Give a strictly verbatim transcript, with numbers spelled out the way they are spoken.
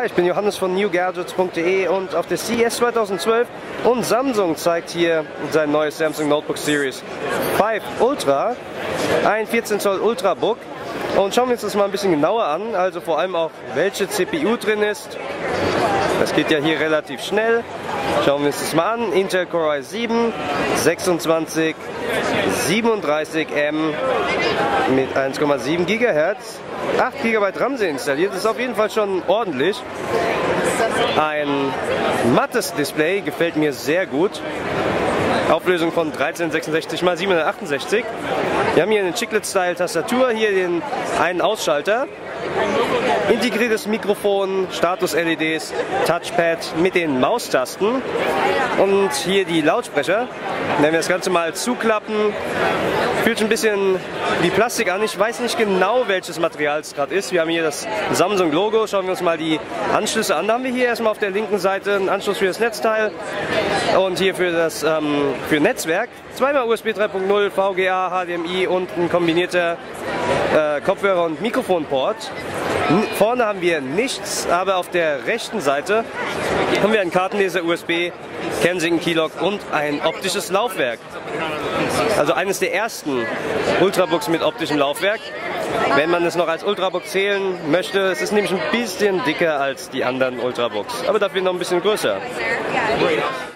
ich bin Johannes von new gadgets punkt de und auf der C E S zweitausendzwölf und Samsung zeigt hier sein neues Samsung Notebook Series fünf Ultra, ein vierzehn Zoll Ultrabook. Und schauen wir uns das mal ein bisschen genauer an, also vor allem auch welche C P U drin ist. Das geht ja hier relativ schnell. Schauen wir uns das mal an. Intel Core i sieben, sechsundzwanzig, siebenunddreißig M mit eins Komma sieben Gigahertz. acht Gigabyte RAM sind installiert, das ist auf jeden Fall schon ordentlich. Ein mattes Display, gefällt mir sehr gut. Auflösung von dreitausendssechsundsechzig mal siebenhundertachtundsechzig. Wir haben hier eine Chiclet-Style-Tastatur, hier den einen Ausschalter, integriertes Mikrofon, Status-L E Ds, Touchpad mit den Maustasten und hier die Lautsprecher. Wenn wir das Ganze mal zuklappen, fühlt sich ein bisschen wie Plastik an. Ich weiß nicht genau, welches Material es gerade ist. Wir haben hier das Samsung-Logo. Schauen wir uns mal die Anschlüsse an. Da haben wir hier erstmal auf der linken Seite einen Anschluss für das Netzteil und hier für das ähm, für Netzwerk. Zweimal U S B drei Punkt null, V G A, H D M I und ein kombinierter äh, Kopfhörer- und Mikrofonport. Vorne haben wir nichts, aber auf der rechten Seite haben wir einen Kartenleser, U S B, Kensington Keylog und ein optisches Laufwerk. Also eines der ersten Ultrabooks mit optischem Laufwerk. Wenn man es noch als Ultrabook zählen möchte, es ist nämlich ein bisschen dicker als die anderen Ultrabooks, aber dafür noch ein bisschen größer.